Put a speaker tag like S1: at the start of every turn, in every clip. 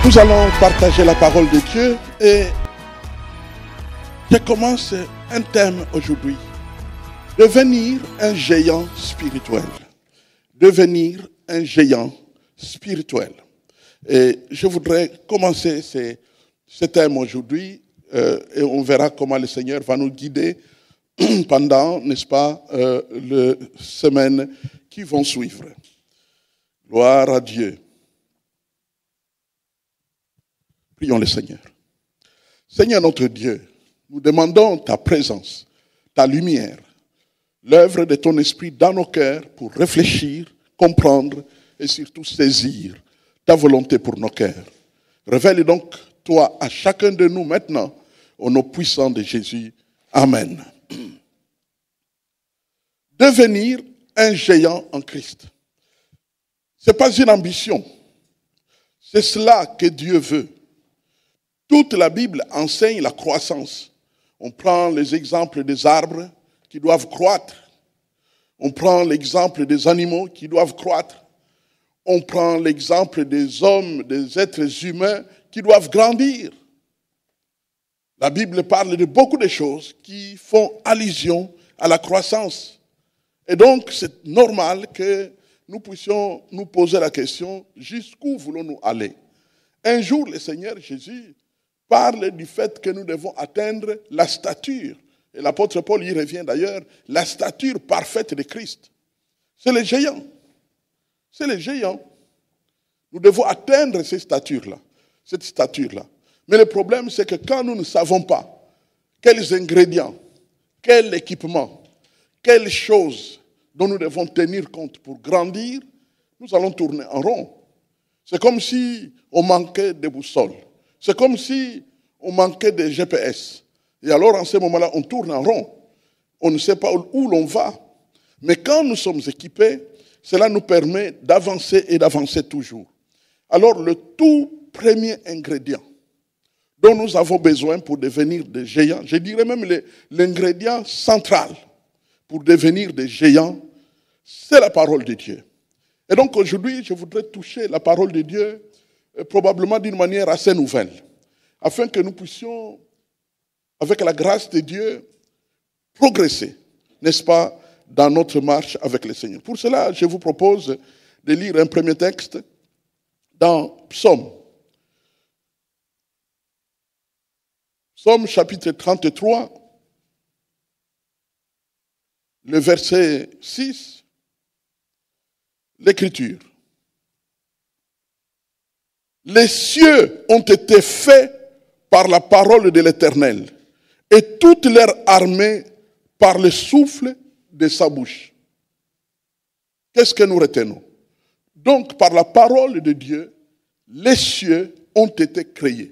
S1: Nous allons partager la parole de Dieu et je commence un thème aujourd'hui. Devenir un géant spirituel. Devenir un géant spirituel. Et je voudrais commencer ce thème aujourd'hui et on verra comment le Seigneur va nous guider pendant, n'est-ce pas, les semaines qui vont suivre. Gloire à Dieu. Prions le Seigneur. Seigneur notre Dieu, nous demandons ta présence, ta lumière, l'œuvre de ton esprit dans nos cœurs pour réfléchir, comprendre et surtout saisir ta volonté pour nos cœurs. Révèle donc toi à chacun de nous maintenant au nom puissant de Jésus. Amen. Devenir un géant en Christ. Ce n'est pas une ambition. C'est cela que Dieu veut. Toute la Bible enseigne la croissance. On prend les exemples des arbres qui doivent croître. On prend l'exemple des animaux qui doivent croître. On prend l'exemple des hommes, des êtres humains qui doivent grandir. La Bible parle de beaucoup de choses qui font allusion à la croissance. Et donc, c'est normal que nous puissions nous poser la question, jusqu'où voulons-nous aller? Un jour, le Seigneur Jésus parle du fait que nous devons atteindre la stature. Et l'apôtre Paul y revient d'ailleurs, la stature parfaite de Christ. C'est le géant. C'est le géant. Nous devons atteindre cette stature-là. Mais le problème, c'est que quand nous ne savons pas quels ingrédients, quel équipement, quelles choses dont nous devons tenir compte pour grandir, nous allons tourner en rond. C'est comme si on manquait de boussole. C'est comme si on manquait de GPS. Et alors, en ce moment-là, on tourne en rond. On ne sait pas où l'on va. Mais quand nous sommes équipés, cela nous permet d'avancer et d'avancer toujours. Alors, le tout premier ingrédient dont nous avons besoin pour devenir des géants, je dirais même l'ingrédient central pour devenir des géants, c'est la parole de Dieu. Et donc, aujourd'hui, je voudrais toucher la parole de Dieu probablement d'une manière assez nouvelle, afin que nous puissions, avec la grâce de Dieu, progresser, n'est-ce pas, dans notre marche avec le Seigneur. Pour cela, je vous propose de lire un premier texte dans Psaume. Psaume chapitre 33, le verset 6, l'Écriture. Les cieux ont été faits par la parole de l'Éternel, et toute leur armée par le souffle de sa bouche. Qu'est-ce que nous retenons? Donc, par la parole de Dieu, les cieux ont été créés.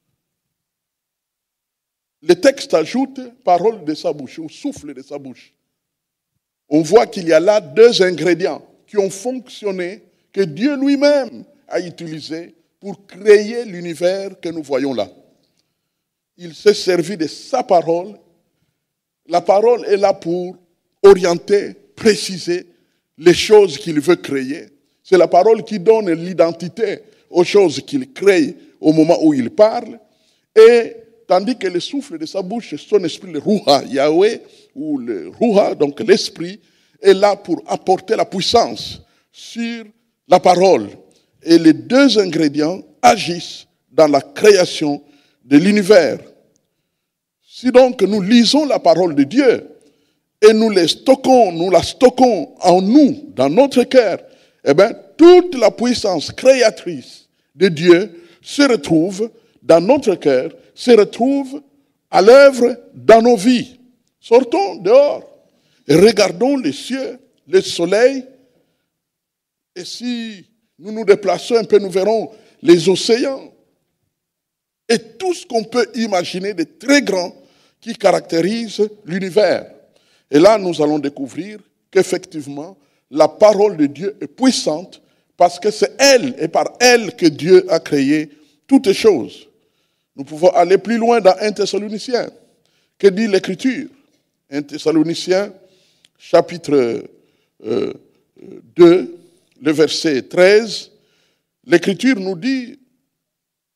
S1: Le texte ajoute parole de sa bouche, ou souffle de sa bouche. On voit qu'il y a là deux ingrédients qui ont fonctionné, que Dieu lui-même a utilisés pour créer l'univers que nous voyons là. Il s'est servi de sa parole. La parole est là pour orienter, préciser les choses qu'il veut créer. C'est la parole qui donne l'identité aux choses qu'il crée au moment où il parle. Et tandis que le souffle de sa bouche, son esprit, le Ruha Yahweh, ou le Ruha, donc l'esprit, est là pour apporter la puissance sur la parole. Et les deux ingrédients agissent dans la création de l'univers. Si donc nous lisons la parole de Dieu et nous la stockons en nous, dans notre cœur, eh bien, toute la puissance créatrice de Dieu se retrouve dans notre cœur, se retrouve à l'œuvre dans nos vies. Sortons dehors et regardons les cieux, le soleil, et si nous nous déplaçons un peu, nous verrons les océans et tout ce qu'on peut imaginer de très grand qui caractérise l'univers. Et là, nous allons découvrir qu'effectivement, la parole de Dieu est puissante parce que c'est elle et par elle que Dieu a créé toutes choses. Nous pouvons aller plus loin dans 1 Thessaloniciens. Que dit l'Écriture? 1 Thessaloniciens, chapitre 2, le verset 13. L'Écriture nous dit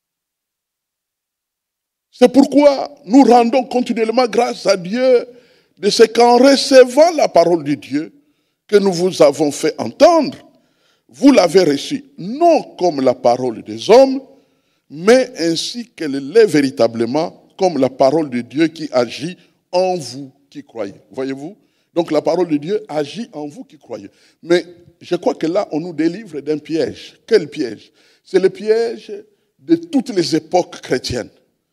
S1: C'est pourquoi nous rendons continuellement grâce à Dieu de ce qu'en recevant la parole de Dieu que nous vous avons fait entendre, vous l'avez reçue non comme la parole des hommes, mais ainsi qu'elle l'est véritablement comme la parole de Dieu qui agit en vous qui croyez. Voyez-vous? Donc la parole de Dieu agit en vous qui croyez. Mais je crois que là, on nous délivre d'un piège. Quel piège? C'est le piège de toutes les époques chrétiennes.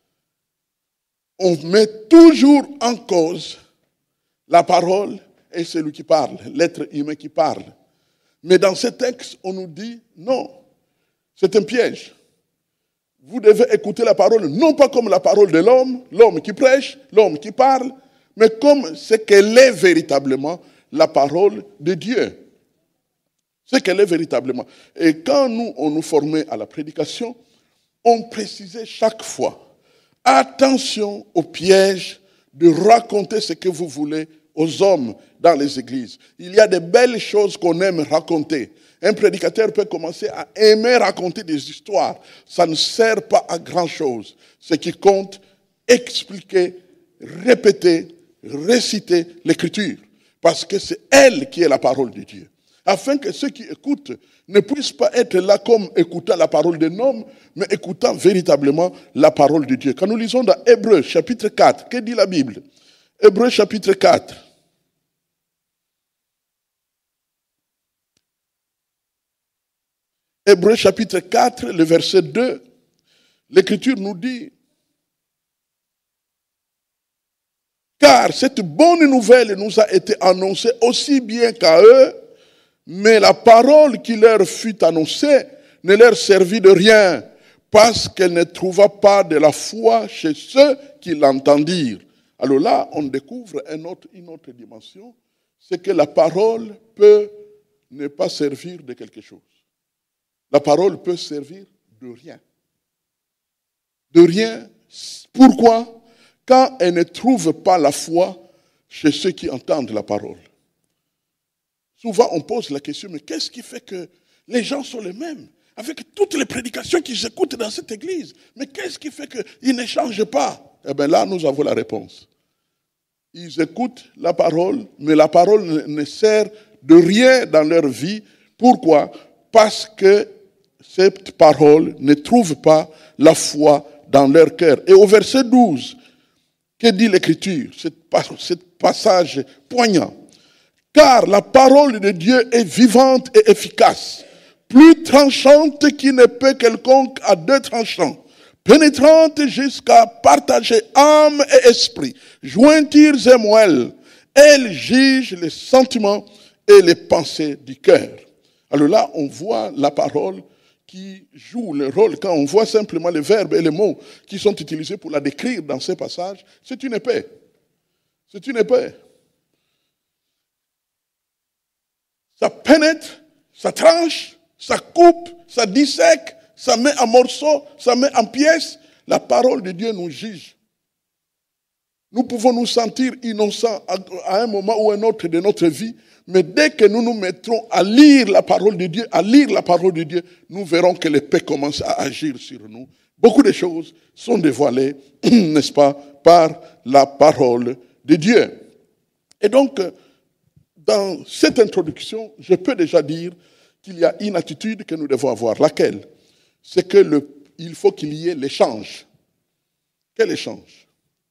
S1: On met toujours en cause la parole et celui qui parle, l'être humain qui parle. Mais dans ce texte, on nous dit non, c'est un piège. Vous devez écouter la parole, non pas comme la parole de l'homme, l'homme qui prêche, l'homme qui parle, mais comme ce qu'elle est véritablement, la parole de Dieu. Ce qu'elle est véritablement. Et quand on nous formait à la prédication, on précisait chaque fois, attention au piège de raconter ce que vous voulez aux hommes dans les églises. Il y a de belles choses qu'on aime raconter. Un prédicateur peut commencer à aimer raconter des histoires. Ça ne sert pas à grand-chose. Ce qui compte, expliquer, répéter, réciter l'écriture. Parce que c'est elle qui est la parole de Dieu. Afin que ceux qui écoutent ne puissent pas être là comme écoutant la parole d'un homme, mais écoutant véritablement la parole de Dieu. Quand nous lisons dans Hébreux chapitre 4, que dit la Bible? Hébreux chapitre 4. Hébreux chapitre 4, le verset 2, l'Écriture nous dit: car cette bonne nouvelle nous a été annoncée aussi bien qu'à eux, mais la parole qui leur fut annoncée ne leur servit de rien, parce qu'elle ne trouva pas de la foi chez ceux qui l'entendirent. Alors là, on découvre une autre dimension, c'est que la parole peut ne pas servir de quelque chose. La parole peut servir de rien. De rien. Pourquoi? Quand elle ne trouve pas la foi chez ceux qui entendent la parole. Souvent, on pose la question, mais qu'est-ce qui fait que les gens sont les mêmes? Avec toutes les prédications qu'ils écoutent dans cette église, mais qu'est-ce qui fait qu'ils ne changent pas? Eh bien là, nous avons la réponse. Ils écoutent la parole, mais la parole ne sert de rien dans leur vie. Pourquoi? Parce que cette parole ne trouve pas la foi dans leur cœur. Et au verset 12, que dit l'Écriture? Ce passage poignant. Car la parole de Dieu est vivante et efficace, plus tranchante qu'il ne peut quelconque à deux tranchants, pénétrante jusqu'à partager âme et esprit, jointures et moelles. Elle juge les sentiments et les pensées du cœur. Alors là, on voit la parole qui joue le rôle. Quand on voit simplement les verbes et les mots qui sont utilisés pour la décrire dans ces passages, c'est une épée. C'est une épée. Ça pénètre, ça tranche, ça coupe, ça dissèque, ça met en morceaux, ça met en pièces. La parole de Dieu nous juge. Nous pouvons nous sentir innocents à un moment ou un autre de notre vie, mais dès que nous nous mettrons à lire la parole de Dieu, nous verrons que l'épée commence à agir sur nous. Beaucoup de choses sont dévoilées, n'est-ce pas, par la parole de Dieu. Et donc, dans cette introduction, je peux déjà dire qu'il y a une attitude que nous devons avoir. Laquelle? C'est qu'il faut qu'il y ait l'échange. Quel échange?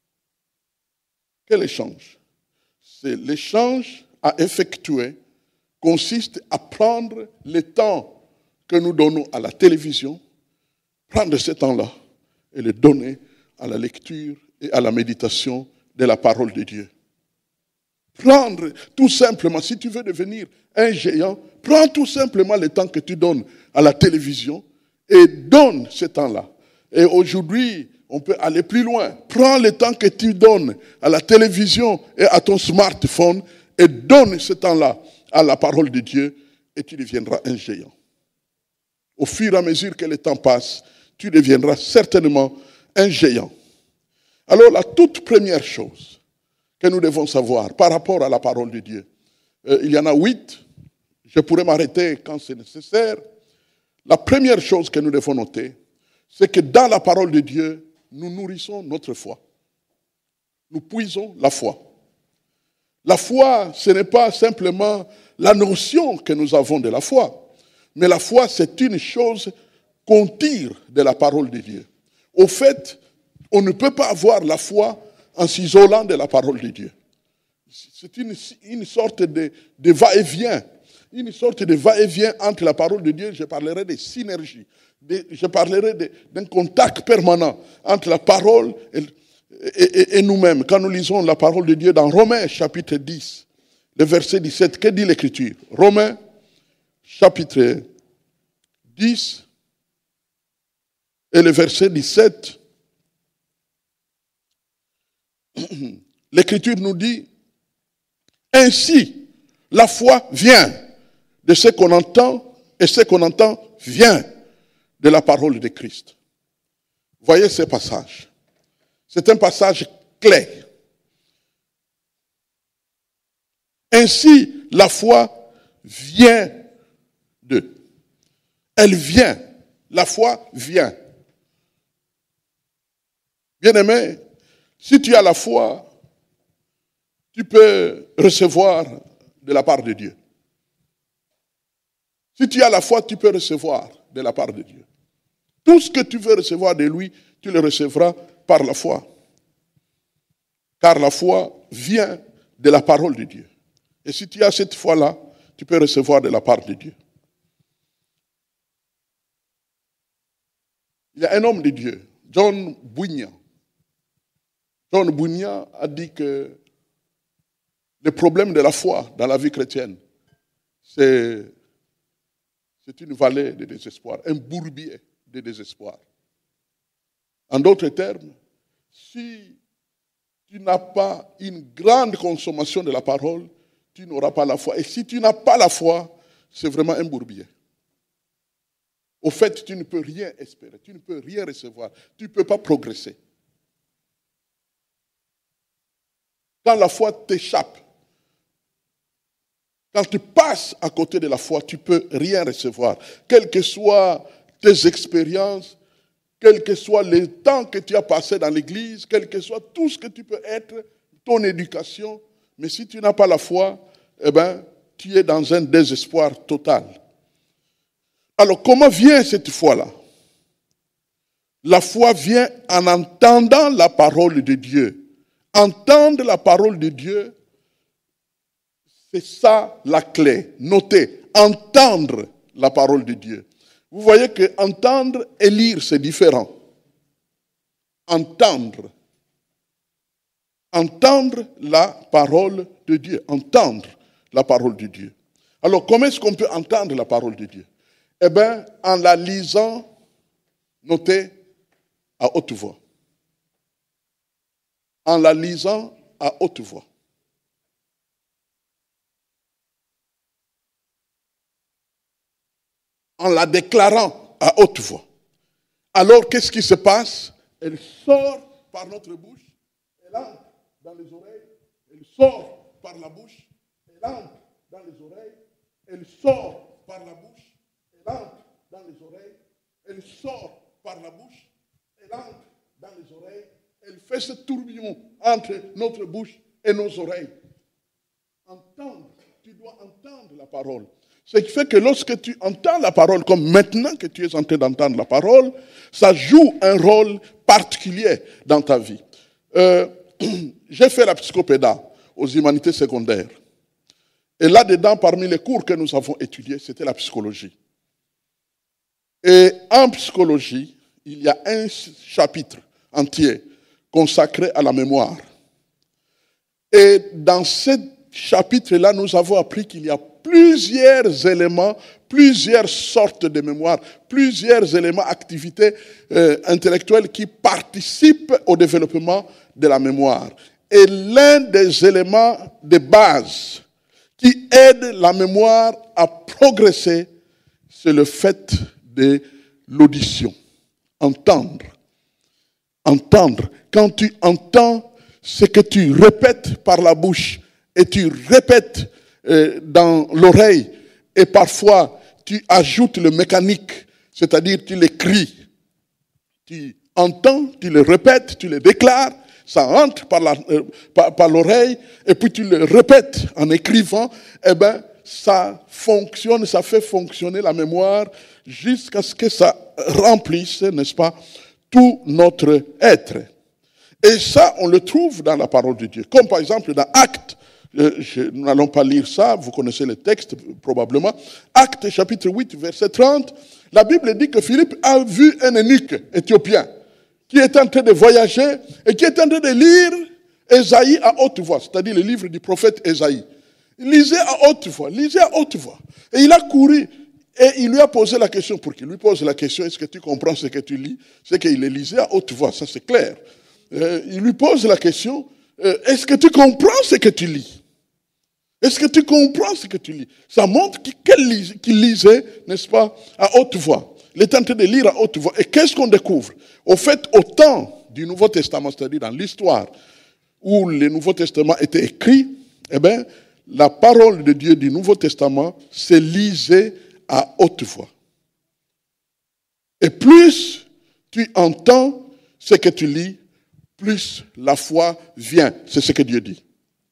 S1: Quel échange? C'est l'échange à effectuer consiste à prendre le temps que nous donnons à la télévision, prendre ce temps-là et le donner à la lecture et à la méditation de la parole de Dieu. Prendre tout simplement, si tu veux devenir un géant, prends tout simplement le temps que tu donnes à la télévision et donne ce temps-là. Et aujourd'hui, on peut aller plus loin. Prends le temps que tu donnes à la télévision et à ton smartphone et donne ce temps-là à la parole de Dieu et tu deviendras un géant. Au fur et à mesure que le temps passe, tu deviendras certainement un géant. Alors la toute première chose que nous devons savoir par rapport à la parole de Dieu, il y en a 8, je pourrais m'arrêter quand c'est nécessaire. La première chose que nous devons noter, c'est que dans la parole de Dieu, nous nourrissons notre foi. Nous puisons la foi. La foi, ce n'est pas simplement la notion que nous avons de la foi, mais la foi, c'est une chose qu'on tire de la parole de Dieu. Au fait, on ne peut pas avoir la foi en s'isolant de la parole de Dieu. C'est une sorte de va-et-vient. Une sorte de va-et-vient entre la parole de Dieu. Je parlerai de synergie. Je parlerai d'un contact permanent entre la parole et nous-mêmes. Quand nous lisons la parole de Dieu dans Romains chapitre 10, le verset 17, que dit l'Écriture? Romains chapitre 10 et le verset 17. L'Écriture nous dit, ainsi, la foi vient de ce qu'on entend, et ce qu'on entend vient de la parole de Christ. Voyez ce passage. C'est un passage clé. Ainsi, la foi vient de. Elle vient. La foi vient. Bien-aimé, si tu as la foi, tu peux recevoir de la part de Dieu. Si tu as la foi, tu peux recevoir de la part de Dieu. Tout ce que tu veux recevoir de lui, tu le recevras par la foi. Car la foi vient de la parole de Dieu. Et si tu as cette foi-là, tu peux recevoir de la part de Dieu. Il y a un homme de Dieu, John Bunyan. John Bunyan a dit que le problème de la foi dans la vie chrétienne, c'est une vallée de désespoir, un bourbier de désespoir. En d'autres termes, si tu n'as pas une grande consommation de la parole, tu n'auras pas la foi. Et si tu n'as pas la foi, c'est vraiment un bourbier. Au fait, tu ne peux rien espérer, tu ne peux rien recevoir, tu ne peux pas progresser. Quand la foi t'échappe, quand tu passes à côté de la foi, tu ne peux rien recevoir. Quelles que soient tes expériences, quel que soit le temps que tu as passé dans l'église, quel que soit tout ce que tu peux être, ton éducation, mais si tu n'as pas la foi, eh bien, tu es dans un désespoir total. Alors, comment vient cette foi-là? La foi vient en entendant la parole de Dieu. Entendre la parole de Dieu, c'est ça la clé. Notez, entendre la parole de Dieu. Vous voyez que entendre et lire, c'est différent. Entendre. Entendre la parole de Dieu. Entendre la parole de Dieu. Alors, comment est-ce qu'on peut entendre la parole de Dieu? Eh bien, en la lisant, notez, à haute voix. En la lisant à haute voix. En la déclarant à haute voix. Alors, qu'est-ce qui se passe? Elle sort par notre bouche, elle entre dans les oreilles, elle sort par la bouche, elle entre dans les oreilles, elle sort par la bouche, elle entre dans les oreilles, elle sort par la bouche, elle entre dans les oreilles, elle fait ce tourbillon entre notre bouche et nos oreilles. Entendre, tu dois entendre la parole. Ce qui fait que lorsque tu entends la parole, comme maintenant que tu es en train d'entendre la parole, ça joue un rôle particulier dans ta vie. J'ai fait la psychopéda aux humanités secondaires. Et là-dedans, parmi les cours que nous avons étudiés, c'était la psychologie. Et en psychologie, il y a un chapitre entier consacré à la mémoire. Et dans ce chapitre-là, nous avons appris qu'il y a plusieurs éléments, plusieurs sortes de mémoire, plusieurs éléments, activités intellectuelles qui participent au développement de la mémoire. Et l'un des éléments de base qui aide la mémoire à progresser, c'est le fait de l'audition. Entendre. Entendre. Quand tu entends ce que tu répètes par la bouche et tu répètes dans l'oreille et parfois tu ajoutes le mécanique, c'est-à-dire tu l'écris. Tu entends, tu le répètes, tu le déclares, ça entre par l'oreille, et puis tu le répètes en écrivant, eh bien, ça fonctionne, ça fait fonctionner la mémoire jusqu'à ce que ça remplisse, n'est-ce pas, tout notre être. Et ça, on le trouve dans la parole de Dieu. Comme par exemple dans Actes, nous n'allons pas lire ça, vous connaissez le texte probablement. Actes chapitre 8, verset 30, la Bible dit que Philippe a vu un eunuque éthiopien qui est en train de voyager et qui est en train de lire Ésaïe à haute voix, c'est-à-dire le livre du prophète Ésaïe. Il lisait à haute voix, Et il a couru et il lui a posé la question, pour qu'il lui pose la question, est-ce que tu comprends ce que tu lis? C'est qu'il le lisait à haute voix, ça c'est clair. Il lui pose la question, est-ce que tu comprends ce que tu lis? Est-ce que tu comprends ce que tu lis? Ça montre qu'il lisait, n'est-ce pas, à haute voix. Il est en train de lire à haute voix. Et qu'est-ce qu'on découvre? Au fait, au temps du Nouveau Testament, c'est-à-dire dans l'histoire où le Nouveau Testament était écrit, eh bien, la parole de Dieu du Nouveau Testament se lisait à haute voix. Et plus tu entends ce que tu lis, plus la foi vient. C'est ce que Dieu dit.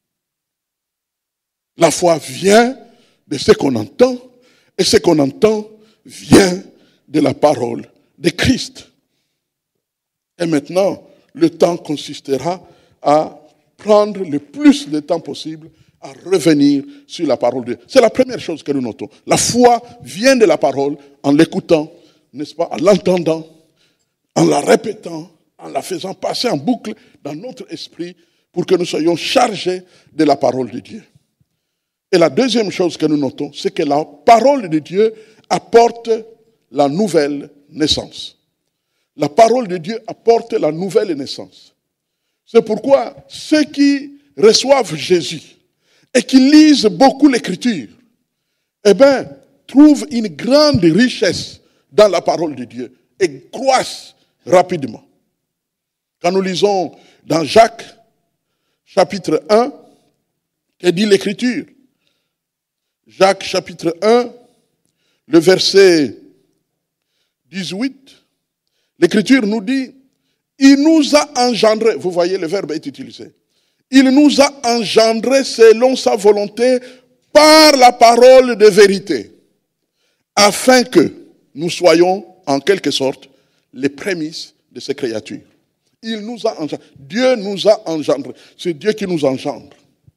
S1: La foi vient de ce qu'on entend, et ce qu'on entend vient de la parole de Christ. Et maintenant, le temps consistera à prendre le plus de temps possible à revenir sur la parole de Dieu. C'est la première chose que nous notons. La foi vient de la parole en l'écoutant, n'est-ce pas, en l'entendant, en la répétant, en la faisant passer en boucle dans notre esprit pour que nous soyons chargés de la parole de Dieu. Et la deuxième chose que nous notons, c'est que la parole de Dieu apporte la nouvelle naissance. La parole de Dieu apporte la nouvelle naissance. C'est pourquoi ceux qui reçoivent Jésus et qui lisent beaucoup l'Écriture, eh bien, trouvent une grande richesse dans la parole de Dieu et croissent rapidement. Quand nous lisons dans Jacques, chapitre 1, que dit l'Écriture? Jacques, chapitre 1, le verset 18, l'Écriture nous dit, il nous a engendrés, vous voyez, le verbe est utilisé. Il nous a engendrés selon sa volonté par la parole de vérité, afin que nous soyons, en quelque sorte, les prémices de ces créatures. Il nous a engendrés. Dieu nous a engendrés. C'est Dieu qui nous engendre.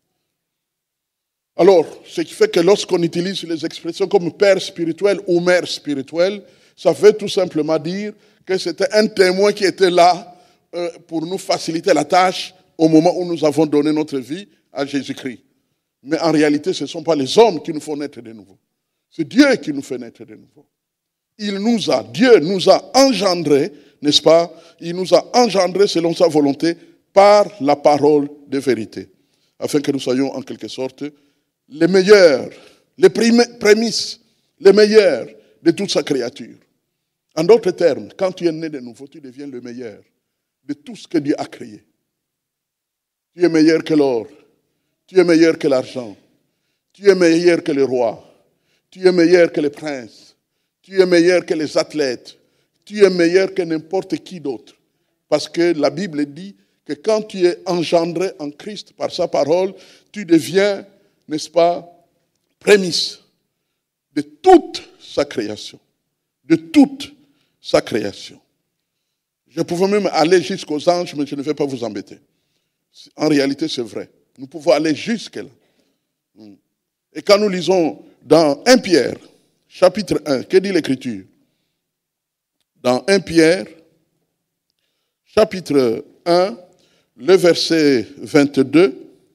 S1: Alors, ce qui fait que lorsqu'on utilise les expressions comme père spirituel ou mère spirituelle, ça veut tout simplement dire que c'était un témoin qui était là pour nous faciliter la tâche au moment où nous avons donné notre vie à Jésus-Christ. Mais en réalité, ce ne sont pas les hommes qui nous font naître de nouveau. C'est Dieu qui nous fait naître de nouveau. Dieu nous a engendrés, n'est-ce pas? Il nous a engendrés selon sa volonté par la parole de vérité. Afin que nous soyons en quelque sorte les meilleurs, les prémices, les meilleurs de toute sa créature. En d'autres termes, quand tu es né de nouveau, tu deviens le meilleur de tout ce que Dieu a créé. Tu es meilleur que l'or, tu es meilleur que l'argent, tu es meilleur que les rois, tu es meilleur que les princes, tu es meilleur que les athlètes, tu es meilleur que n'importe qui d'autre. Parce que la Bible dit que quand tu es engendré en Christ par sa parole, tu deviens, n'est-ce pas, prémisse de toute sa création. De toute sa création. Je pouvais même aller jusqu'aux anges, mais je ne vais pas vous embêter. En réalité, c'est vrai. Nous pouvons aller jusque-là. Et quand nous lisons dans 1 Pierre, chapitre 1, que dit l'Écriture? Dans 1 Pierre, chapitre 1, le verset 22,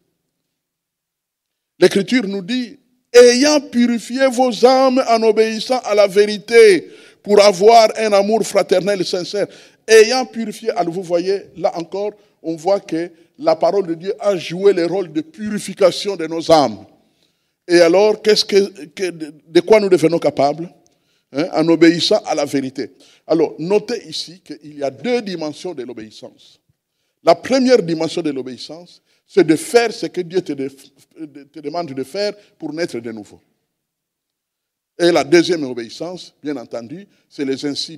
S1: l'Écriture nous dit, ayant purifié vos âmes en obéissant à la vérité pour avoir un amour fraternel et sincère. Ayant purifié, alors vous voyez, là encore, on voit que la parole de Dieu a joué le rôle de purification de nos âmes. Et alors, de quoi nous devenons capables? En obéissant à la vérité. Alors, notez ici qu'il y a deux dimensions de l'obéissance. La première dimension de l'obéissance, c'est de faire ce que Dieu te demande de faire pour naître de nouveau. Et la deuxième obéissance, bien entendu, c'est les ainsi dits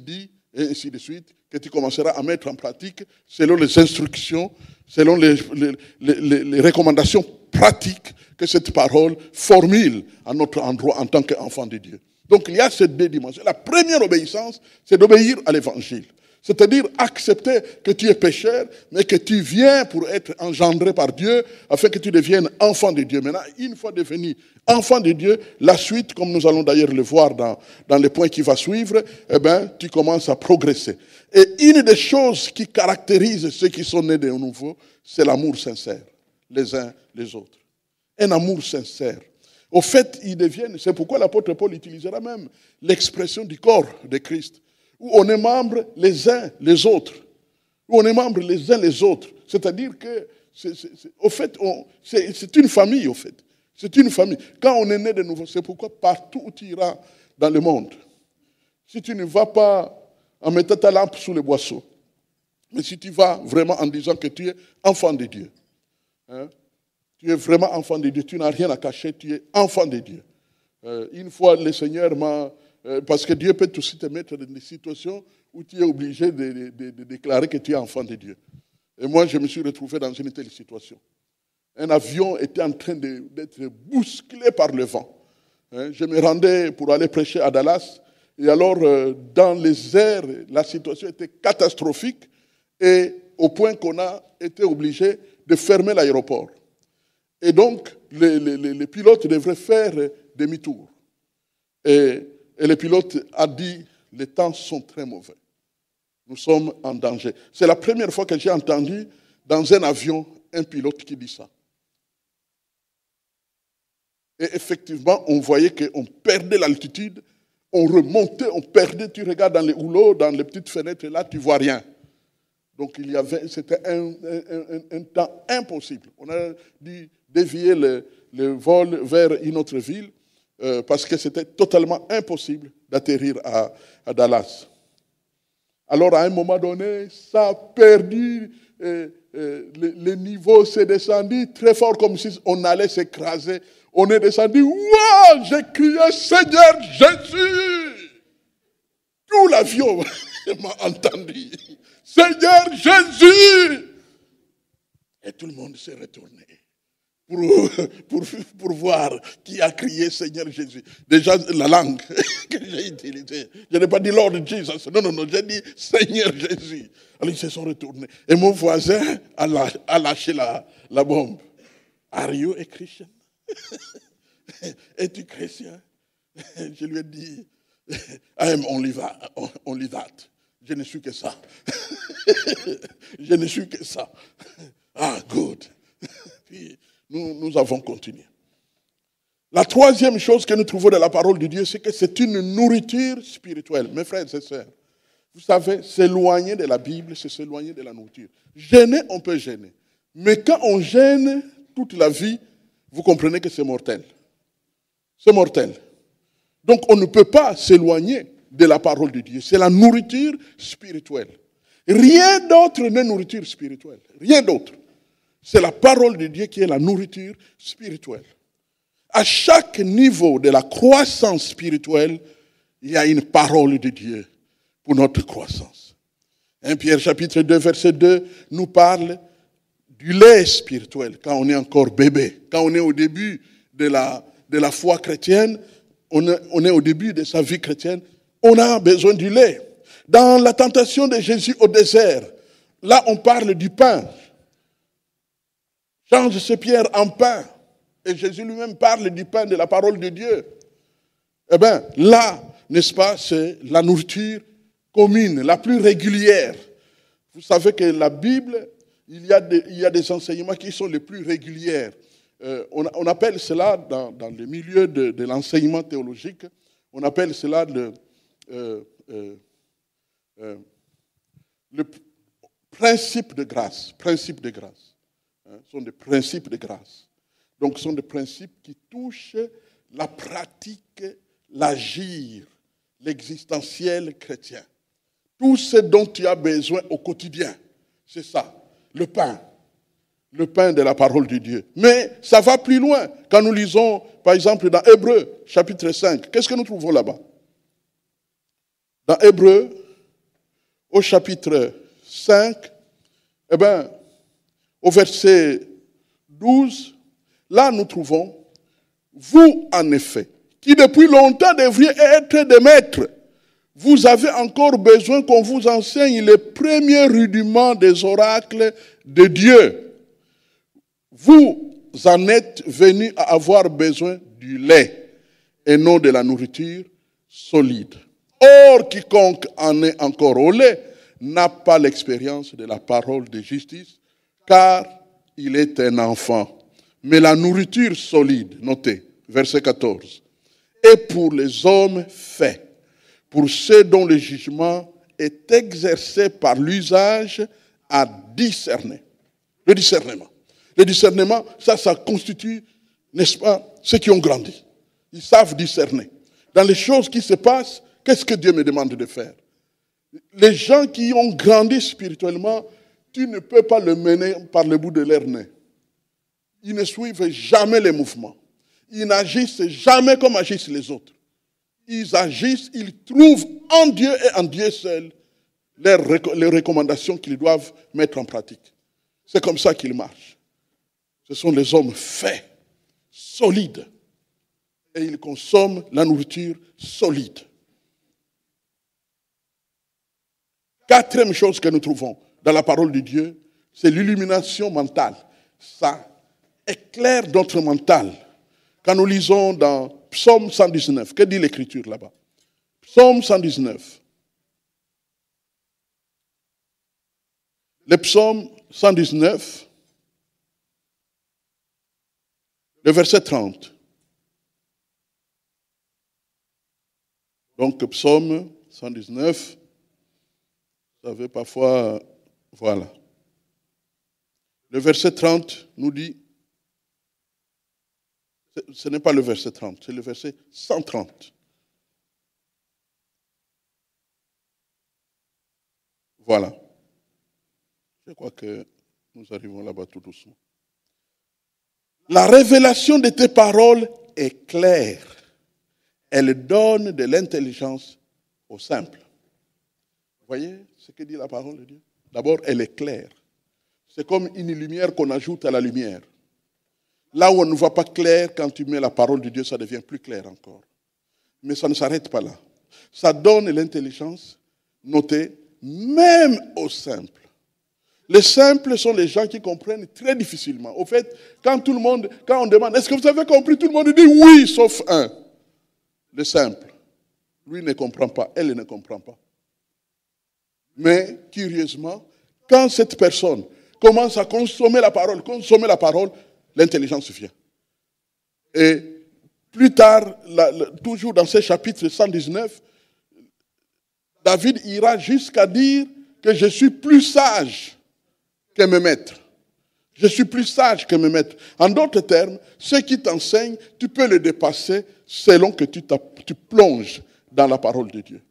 S1: et ainsi de suite, que tu commenceras à mettre en pratique selon les instructions, selon les recommandations pratiques que cette parole formule à notre endroit en tant qu'enfant de Dieu. Donc il y a ces deux dimensions. La première obéissance, c'est d'obéir à l'évangile. C'est-à-dire accepter que tu es pécheur, mais que tu viens pour être engendré par Dieu, afin que tu deviennes enfant de Dieu. Maintenant, une fois devenu enfant de Dieu, la suite, comme nous allons d'ailleurs le voir dans les points qui vont suivre, eh ben, tu commences à progresser. Et une des choses qui caractérise ceux qui sont nés de nouveau, c'est l'amour sincère, les uns les autres. Un amour sincère. Au fait, ils deviennent, c'est pourquoi l'apôtre Paul utilisera même l'expression du corps de Christ, où on est membres les uns les autres. Où on est membres les uns les autres. C'est-à-dire que, au fait, c'est une famille, au fait. C'est une famille. Quand on est né de nouveau, c'est pourquoi partout où tu iras dans le monde, si tu ne vas pas en mettant ta lampe sous le boisseau, mais si tu vas vraiment en disant que tu es enfant de Dieu, hein, tu es vraiment enfant de Dieu, tu n'as rien à cacher, tu es enfant de Dieu. Une fois, le Seigneur m'a... parce que Dieu peut aussi te mettre dans des situations où tu es obligé de déclarer que tu es enfant de Dieu. Et moi, je me suis retrouvé dans une telle situation. Un avion était en train d'être bousculé par le vent. Je me rendais pour aller prêcher à Dallas. Et alors, dans les airs, la situation était catastrophique. Et au point qu'on a été obligé de fermer l'aéroport. Et donc, les pilotes devraient faire demi-tour. Et le pilote a dit, les temps sont très mauvais. Nous sommes en danger. C'est la première fois que j'ai entendu dans un avion un pilote qui dit ça. Et effectivement, on voyait qu'on perdait l'altitude, on remontait, on perdait, tu regardes dans les houlots, dans les petites fenêtres, là, tu ne vois rien. Donc, c'était un temps impossible. On a dû dévier le vol vers une autre ville parce que c'était totalement impossible d'atterrir à Dallas. Alors, à un moment donné, ça a perdu, le niveau s'est descendu très fort, comme si on allait s'écraser. On est descendu, waouh, j'ai crié, Seigneur Jésus! Tout l'avion m'a entendu. Seigneur Jésus! Et tout le monde s'est retourné pour voir qui a crié Seigneur Jésus. Déjà, la langue que j'ai utilisée. Je n'ai pas dit Lord Jesus. Non, j'ai dit Seigneur Jésus. Alors, ils se sont retournés. Et mon voisin a lâché la bombe. Are you a Christian? Es-tu chrétien? Je lui ai dit, I am only that. Je ne suis que ça. Je ne suis que ça. Ah, good. Puis, nous avons continué. La troisième chose que nous trouvons dans la parole de Dieu, c'est que c'est une nourriture spirituelle. Mes frères et sœurs, vous savez, s'éloigner de la Bible, c'est s'éloigner de la nourriture. Gêner, on peut gêner. Mais quand on gêne toute la vie, vous comprenez que c'est mortel. C'est mortel. Donc on ne peut pas s'éloigner de la parole de Dieu. C'est la nourriture spirituelle. Rien d'autre n'est nourriture spirituelle. Rien d'autre. C'est la parole de Dieu qui est la nourriture spirituelle. À chaque niveau de la croissance spirituelle, il y a une parole de Dieu pour notre croissance. 1 Pierre chapitre 2, verset 2 nous parle du lait spirituel quand on est encore bébé. Quand on est au début de la foi chrétienne, on est au début de sa vie chrétienne, on a besoin du lait. Dans la tentation de Jésus au désert, là on parle du pain. Change ce pierre en pain. Et Jésus lui-même parle du pain de la parole de Dieu. Eh bien, là, n'est-ce pas, c'est la nourriture commune, la plus régulière. Vous savez que la Bible, il y a des enseignements qui sont les plus réguliers. On appelle cela, dans le milieu de l'enseignement théologique, on appelle cela le principe de grâce. Principe de grâce. Ce sont des principes de grâce. Donc, ce sont des principes qui touchent la pratique, l'agir, l'existentiel chrétien. Tout ce dont tu as besoin au quotidien, c'est ça, le pain de la parole de Dieu. Mais ça va plus loin. Quand nous lisons, par exemple, dans Hébreux, chapitre 5, qu'est-ce que nous trouvons là-bas? Dans Hébreux, au chapitre 5, eh bien, au verset 12, là nous trouvons, vous en effet, qui depuis longtemps devriez être des maîtres, vous avez encore besoin qu'on vous enseigne les premiers rudiments des oracles de Dieu. Vous en êtes venus à avoir besoin du lait et non de la nourriture solide. Or, quiconque en est encore au lait n'a pas l'expérience de la parole de justice, car il est un enfant. Mais la nourriture solide, notez, verset 14, est pour les hommes faits, pour ceux dont le jugement est exercé par l'usage à discerner. Le discernement. Le discernement, ça constitue, n'est-ce pas, ceux qui ont grandi. Ils savent discerner. Dans les choses qui se passent, qu'est-ce que Dieu me demande de faire? Les gens qui ont grandi spirituellement, tu ne peux pas le mener par le bout de leur nez. Ils ne suivent jamais les mouvements. Ils n'agissent jamais comme agissent les autres. Ils agissent, ils trouvent en Dieu et en Dieu seul les recommandations qu'ils doivent mettre en pratique. C'est comme ça qu'ils marchent. Ce sont les hommes faits, solides. Et ils consomment la nourriture solide. Quatrième chose que nous trouvons dans la parole de Dieu, c'est l'illumination mentale. Ça éclaire notre mental. Quand nous lisons dans Psaume 119, que dit l'Écriture là-bas? Psaume 119. Le psaume 119, le verset 30. Donc, psaume 119, vous savez, parfois, voilà. Le verset 30 nous dit, ce n'est pas le verset 30, c'est le verset 130. Voilà. Je crois que nous arrivons là-bas tout doucement. La révélation de tes paroles est claire. Elle donne de l'intelligence aux simples. Vous voyez ce que dit la parole de Dieu? D'abord, elle est claire. C'est comme une lumière qu'on ajoute à la lumière. Là où on ne voit pas clair, quand tu mets la parole de Dieu, ça devient plus clair encore. Mais ça ne s'arrête pas là. Ça donne l'intelligence, notez, même aux simples. Les simples sont les gens qui comprennent très difficilement. Au fait, quand on demande, est-ce que vous avez compris? Tout le monde dit oui, sauf un. Le simple. Lui ne comprend pas, elle ne comprend pas. Mais, curieusement, quand cette personne commence à consommer la parole, l'intelligence vient. Et plus tard, toujours dans ce chapitre 119, David ira jusqu'à dire que je suis plus sage que mes maîtres. Je suis plus sage que mes maîtres. En d'autres termes, ce qui t'enseigne, tu peux le dépasser selon que tu plonges dans la parole de Dieu.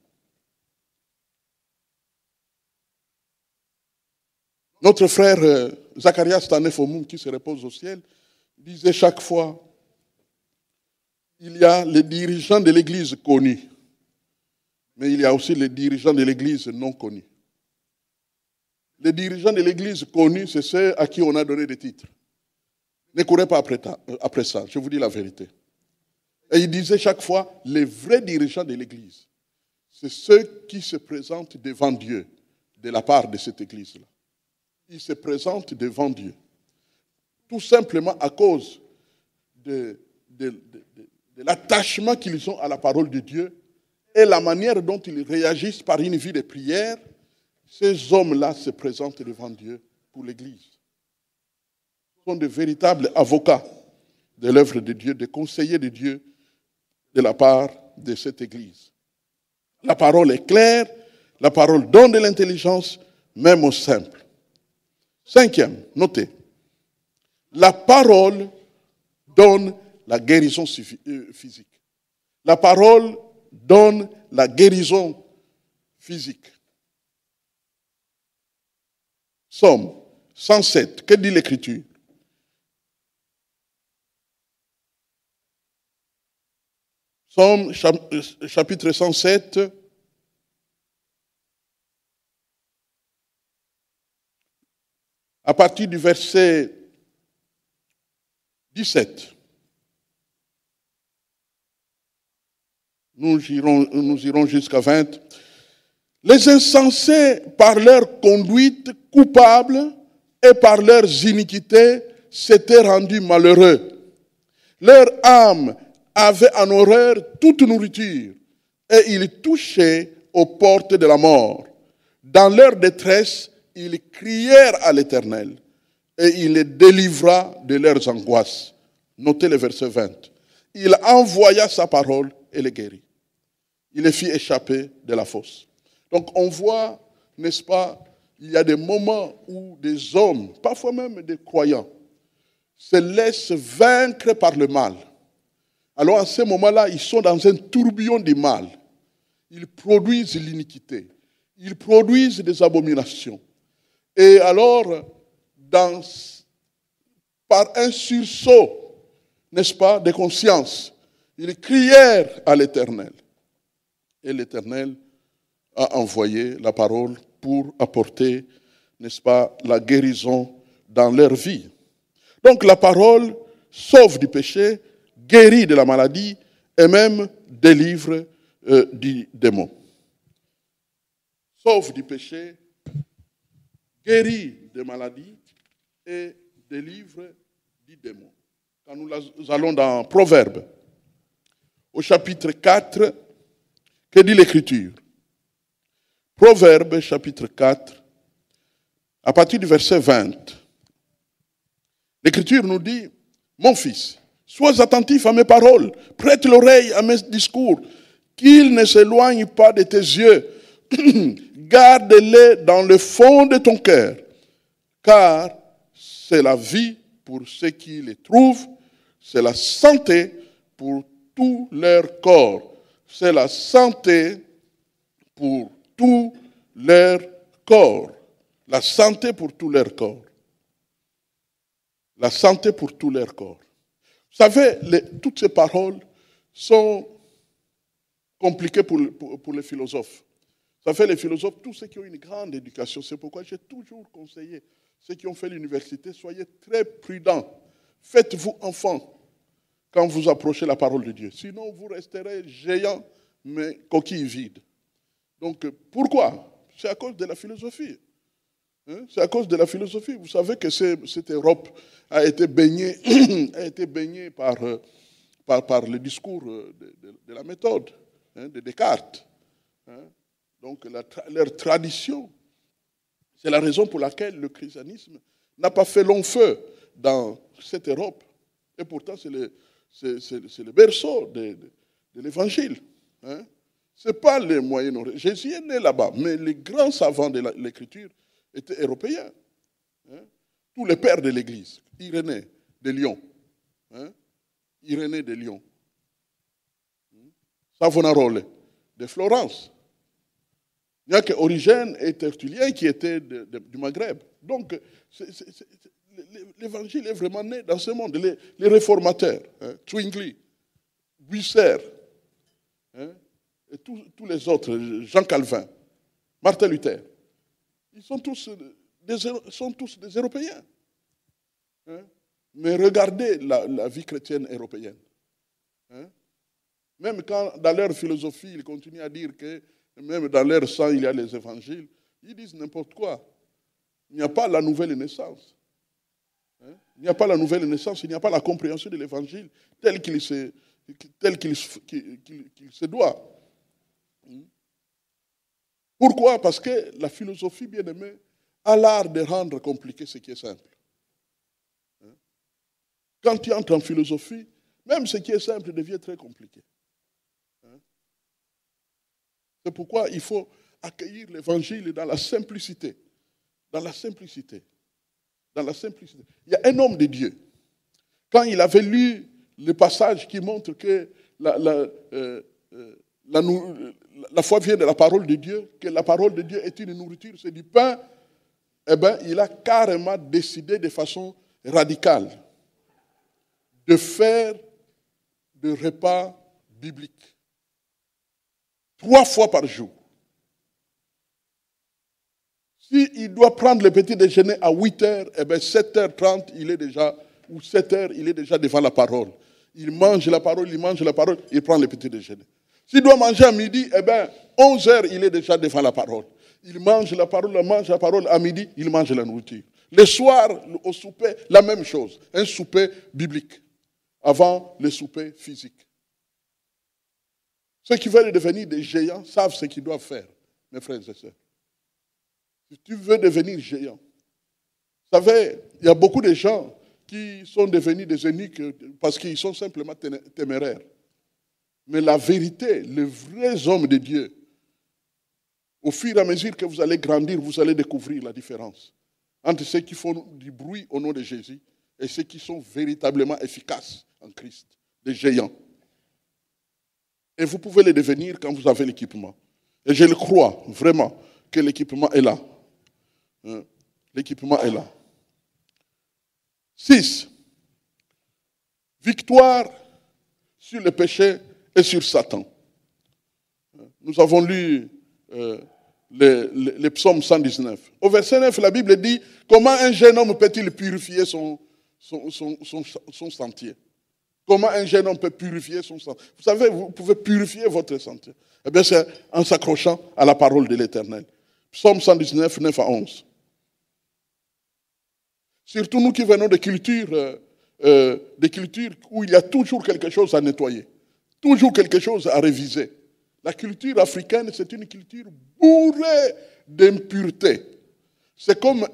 S1: Notre frère Zacharias Tanefomoum, qui se repose au ciel, disait chaque fois, il y a les dirigeants de l'Église connus, mais il y a aussi les dirigeants de l'Église non connus. Les dirigeants de l'Église connus, c'est ceux à qui on a donné des titres. Ne courez pas après ça, je vous dis la vérité. Et il disait chaque fois, les vrais dirigeants de l'Église, c'est ceux qui se présentent devant Dieu de la part de cette Église-là. Ils se présentent devant Dieu. Tout simplement à cause de l'attachement qu'ils ont à la parole de Dieu et la manière dont ils réagissent par une vie de prière. Ces hommes-là se présentent devant Dieu pour l'Église. Ils sont de véritables avocats de l'œuvre de Dieu, des conseillers de Dieu de la part de cette Église. La parole est claire, la parole donne de l'intelligence, même aux simples. Cinquième, notez, la parole donne la guérison physique. La parole donne la guérison physique. Psaume 107, que dit l'Écriture? Psaume chapitre 107, à partir du verset 17. Nous irons jusqu'à 20. Les insensés, par leur conduite coupable et par leurs iniquités, s'étaient rendus malheureux. Leur âme avait en horreur toute nourriture, et ils touchaient aux portes de la mort. Dans leur détresse, ils crièrent à l'Éternel, et il les délivra de leurs angoisses. Notez le verset 20. Il envoya sa parole et les guérit. Il les fit échapper de la fosse. Donc on voit, n'est-ce pas, il y a des moments où des hommes, parfois même des croyants, se laissent vaincre par le mal. Alors à ce moment-là, ils sont dans un tourbillon du mal. Ils produisent l'iniquité. Ils produisent des abominations. Et alors, par un sursaut, n'est-ce pas, de conscience, ils crièrent à l'Éternel. Et l'Éternel a envoyé la parole pour apporter, n'est-ce pas, la guérison dans leur vie. Donc la parole sauve du péché, guérit de la maladie et même délivre du démon. Sauve du péché, guérit des maladies et délivre du démon. Quand nous allons dans Proverbes, au chapitre 4, que dit l'Écriture? Proverbes, chapitre 4, à partir du verset 20. L'Écriture nous dit, mon fils, sois attentif à mes paroles, prête l'oreille à mes discours, qu'ils ne s'éloignent pas de tes yeux. Garde-les dans le fond de ton cœur, car c'est la vie pour ceux qui les trouvent, c'est la santé pour tout leur corps. C'est la santé pour tout leur corps. La santé pour tout leur corps. La santé pour tout leur corps. Vous savez, toutes ces paroles sont compliquées pour les philosophes. Ça fait les philosophes, tous ceux qui ont une grande éducation. C'est pourquoi j'ai toujours conseillé ceux qui ont fait l'université, soyez très prudents. Faites-vous enfant quand vous approchez la parole de Dieu. Sinon, vous resterez géant, mais coquille vide. Donc, pourquoi? C'est à cause de la philosophie. C'est à cause de la philosophie. Vous savez que cette Europe a été baignée, par le discours de la méthode, de Descartes. Donc leur tradition, c'est la raison pour laquelle le christianisme n'a pas fait long feu dans cette Europe. Et pourtant, c'est le berceau de l'évangile. Ce n'est pas le Moyen-Orient. Jésus est né là-bas, mais les grands savants de l'écriture étaient européens. Tous les pères de l'Église, Irénée de Lyon, Irénée de Lyon, Savonarola de Florence. Il n'y a qu'Origène et Tertullien qui étaient du Maghreb. Donc, l'évangile est vraiment né dans ce monde. Les réformateurs, Zwingli, Bucer, et tous les autres, Jean Calvin, Martin Luther, ils sont tous des Européens. Mais regardez la vie chrétienne européenne. Même quand, dans leur philosophie, ils continuent à dire que même dans leur sang, il y a les évangiles, ils disent n'importe quoi. Il n'y a pas la nouvelle naissance. Il n'y a pas la nouvelle naissance, il n'y a pas la compréhension de l'évangile tel qu'il se doit. Pourquoi? Parce que la philosophie, bien aimée, a l'art de rendre compliqué ce qui est simple. Quand tu entres en philosophie, même ce qui est simple devient très compliqué. C'est pourquoi il faut accueillir l'évangile dans la simplicité. Dans la simplicité. Dans la simplicité. Il y a un homme de Dieu. Quand il avait lu le passage qui montre que la foi vient de la parole de Dieu, que la parole de Dieu est une nourriture, c'est du pain, eh bien, il a carrément décidé de façon radicale de faire des repas bibliques. 3 fois par jour. S'il doit prendre le petit déjeuner à 8h, eh bien 7h30, il est déjà, ou 7h, il est déjà devant la parole. Il mange la parole, il prend le petit déjeuner. S'il doit manger à midi, eh bien 11h, il est déjà devant la parole. Il mange la parole, à midi, il mange la nourriture. Le soir, au souper, la même chose. Un souper biblique, avant le souper physique. Ceux qui veulent devenir des géants savent ce qu'ils doivent faire, mes frères et sœurs. Si tu veux devenir géant, vous savez, il y a beaucoup de gens qui sont devenus des eunuques parce qu'ils sont simplement téméraires. Mais la vérité, les vrais hommes de Dieu, au fur et à mesure que vous allez grandir, vous allez découvrir la différence entre ceux qui font du bruit au nom de Jésus et ceux qui sont véritablement efficaces en Christ, des géants. Et vous pouvez les devenir quand vous avez l'équipement. Et je le crois vraiment que l'équipement est là. L'équipement est là. 6. Victoire sur le péché et sur Satan. Nous avons lu le psaume 119. Au verset 9, la Bible dit, comment un jeune homme peut-il purifier son sentier? Comment un jeune homme peut purifier son sentier? Vous savez, vous pouvez purifier votre sentier. Eh bien, c'est en s'accrochant à la parole de l'Éternel. Psaume 119, 9 à 11. Surtout nous qui venons de cultures où il y a toujours quelque chose à nettoyer, toujours quelque chose à réviser. La culture africaine, c'est une culture bourrée d'impureté. C'est comme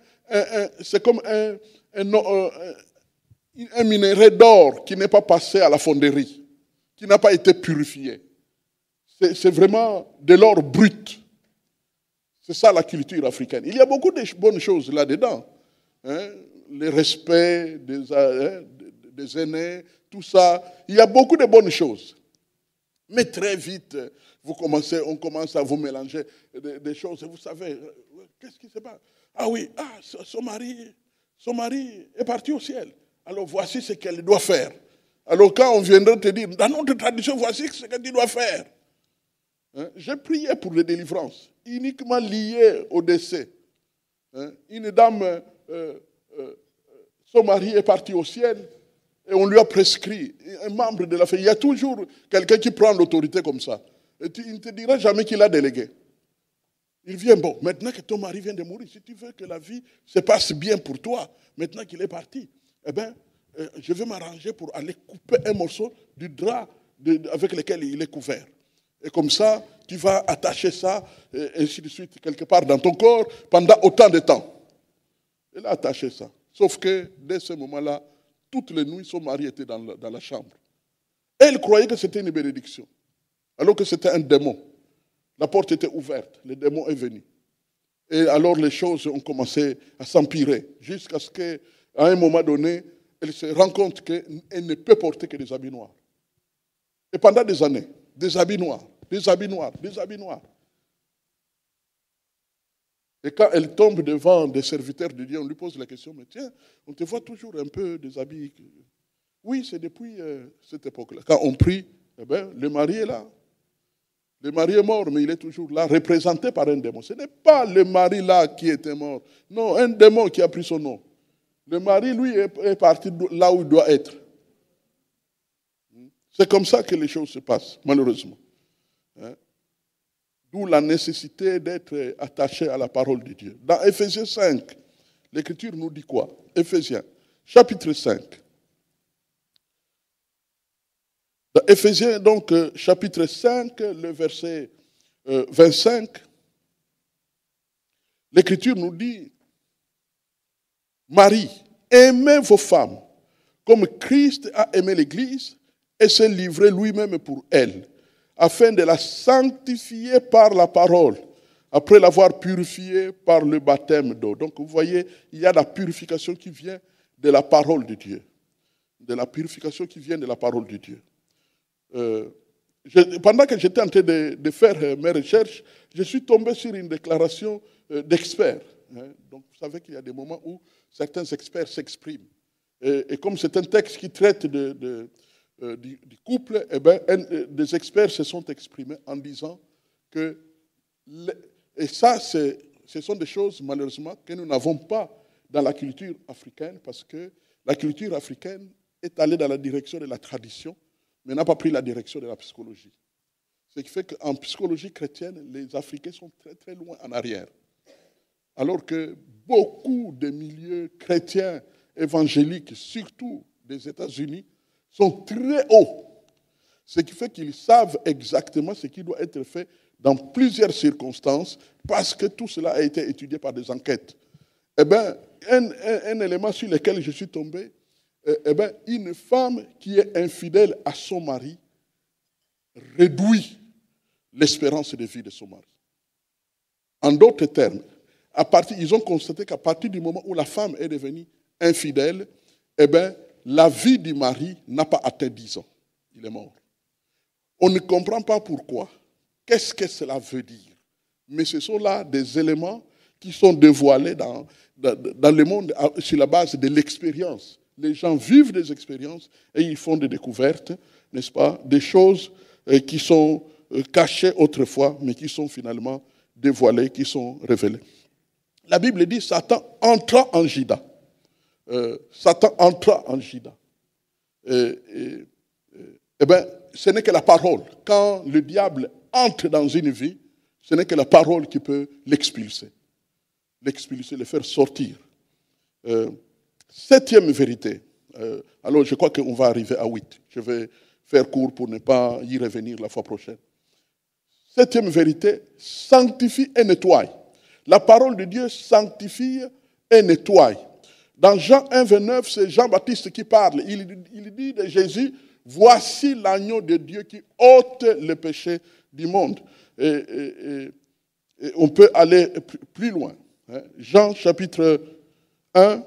S1: un minerai d'or qui n'est pas passé à la fonderie, qui n'a pas été purifié. C'est vraiment de l'or brut. C'est ça la culture africaine. Il y a beaucoup de bonnes choses là-dedans. Le respect des aînés, tout ça. Il y a beaucoup de bonnes choses. Mais très vite, on commence à vous mélanger des choses. Et vous savez, qu'est-ce qui se passe? Ah oui, son mari est parti au ciel. Alors voici ce qu'elle doit faire. Alors quand on viendra te dire, dans notre tradition, voici ce que tu dois faire. J'ai prié pour les délivrances, uniquement liées au décès. Une dame, son mari est parti au ciel et on lui a prescrit, un membre de la famille. Il y a toujours quelqu'un qui prend l'autorité comme ça. Et il ne te dira jamais qu'il a délégué. Il vient, bon, maintenant que ton mari vient de mourir, si tu veux que la vie se passe bien pour toi, maintenant qu'il est parti, eh bien, je vais m'arranger pour aller couper un morceau du drap avec lequel il est couvert. Et comme ça, tu vas attacher ça, et ainsi de suite, quelque part dans ton corps, pendant autant de temps. Elle a attaché ça. Sauf que, dès ce moment-là, toutes les nuits, son mari était dans la chambre. Et elle croyait que c'était une bénédiction, alors que c'était un démon. La porte était ouverte, le démon est venu. Et alors les choses ont commencé à s'empirer, jusqu'à ce qu'à un moment donné, elle se rend compte qu'elle ne peut porter que des habits noirs. Et pendant des années, des habits noirs, des habits noirs, des habits noirs. Et quand elle tombe devant des serviteurs de Dieu, on lui pose la question, mais tiens, on te voit toujours un peu des habits. Oui, c'est depuis cette époque-là. Quand on prie, eh bien, le mari est là. Le mari est mort, mais il est toujours là, représenté par un démon. Ce n'est pas le mari là qui était mort. Non, un démon qui a pris son nom. Le mari, lui, est parti là où il doit être. C'est comme ça que les choses se passent, malheureusement. D'où la nécessité d'être attaché à la parole de Dieu. Dans Éphésiens 5, l'Écriture nous dit quoi? Éphésiens, chapitre 5. Dans Éphésiens, donc, chapitre 5, le verset 25, l'Écriture nous dit, Marie, aimez vos femmes comme Christ a aimé l'Église et s'est livré lui-même pour elle, afin de la sanctifier par la parole, après l'avoir purifiée par le baptême d'eau. Donc vous voyez, il y a la purification qui vient de la parole de Dieu. De la purification qui vient de la parole de Dieu. Pendant que j'étais en train de faire mes recherches, je suis tombé sur une déclaration d'experts. Donc vous savez qu'il y a des moments où certains experts s'expriment. Et comme c'est un texte qui traite du couple, eh bien, des experts se sont exprimés en disant que, et ça c'est ce sont des choses, malheureusement, que nous n'avons pas dans la culture africaine, parce que la culture africaine est allée dans la direction de la tradition, mais n'a pas pris la direction de la psychologie. Ce qui fait qu'en psychologie chrétienne, les Africains sont très très loin en arrière. Alors que beaucoup de milieux chrétiens évangéliques, surtout des États-Unis, sont très hauts. Ce qui fait qu'ils savent exactement ce qui doit être fait dans plusieurs circonstances, parce que tout cela a été étudié par des enquêtes. Eh bien, un élément sur lequel je suis tombé, une femme qui est infidèle à son mari réduit l'espérance de vie de son mari. En d'autres termes, ils ont constaté qu'à partir du moment où la femme est devenue infidèle, la vie du mari n'a pas atteint 10 ans. Il est mort. On ne comprend pas pourquoi. Qu'est-ce que cela veut dire? Mais ce sont là des éléments qui sont dévoilés dans le monde sur la base de l'expérience. Les gens vivent des expériences et ils font des découvertes, n'est-ce pas? Des choses qui sont cachées autrefois, mais qui sont finalement dévoilées, qui sont révélées. La Bible dit Satan entra en Juda. Satan entra en Juda. Ce n'est que la parole. Quand le diable entre dans une vie, ce n'est que la parole qui peut l'expulser. L'expulser, le faire sortir. Septième vérité. Alors je crois qu'on va arriver à 8. Je vais faire court pour ne pas y revenir la fois prochaine. Septième vérité, sanctifie et nettoie. La parole de Dieu sanctifie et nettoie. Dans Jean 1, 29, c'est Jean-Baptiste qui parle. Il dit de Jésus, voici l'agneau de Dieu qui ôte le péché du monde. Et on peut aller plus loin. Jean chapitre 1.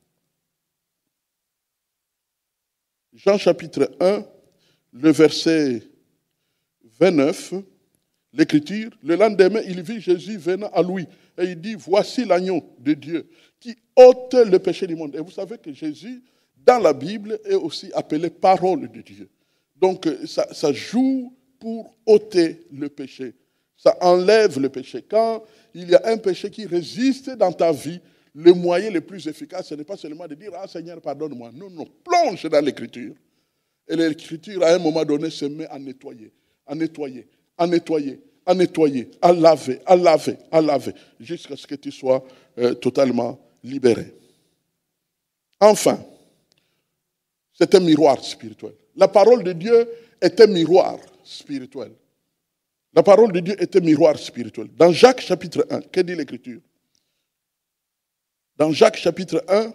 S1: Jean chapitre 1, le verset 29, l'Écriture, le lendemain, il vit Jésus venant à lui. Et il dit, voici l'agneau de Dieu qui ôte le péché du monde. Et vous savez que Jésus, dans la Bible, est aussi appelé parole de Dieu. Donc, ça joue pour ôter le péché. Ça enlève le péché. Quand il y a un péché qui résiste dans ta vie, le moyen le plus efficace, ce n'est pas seulement de dire « Ah Seigneur, pardonne-moi ». Non, non, plonge dans l'Écriture. Et l'Écriture, à un moment donné, se met à nettoyer, à nettoyer, à nettoyer, à nettoyer, à laver, à laver, à laver, jusqu'à ce que tu sois totalement libéré. Enfin, c'est un miroir spirituel. La parole de Dieu est un miroir spirituel. La parole de Dieu est un miroir spirituel. Dans Jacques chapitre 1, que dit l'Écriture? Dans Jacques chapitre 1,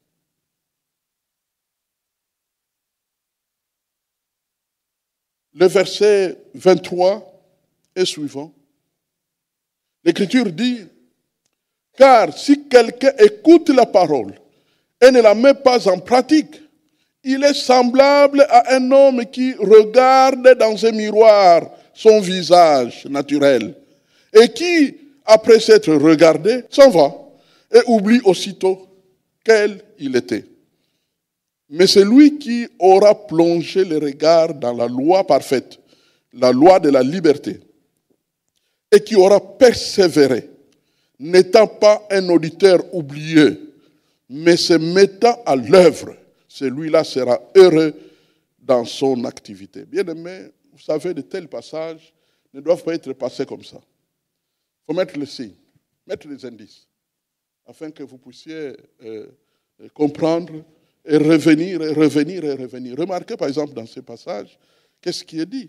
S1: le verset 23 et suivant, l'Écriture dit, car si quelqu'un écoute la parole et ne la met pas en pratique, il est semblable à un homme qui regarde dans un miroir son visage naturel et qui, après s'être regardé, s'en va et oublie aussitôt quel il était. Mais celui qui aura plongé le regard dans la loi parfaite, la loi de la liberté, et qui aura persévéré, n'étant pas un auditeur oublié, mais se mettant à l'œuvre, celui-là sera heureux dans son activité. Bien-aimés, vous savez, de tels passages ne doivent pas être passés comme ça. Il faut mettre le signe, mettre les indices, afin que vous puissiez comprendre et revenir, et revenir, et revenir. Remarquez par exemple dans ces passages, qu'est-ce qui est dit?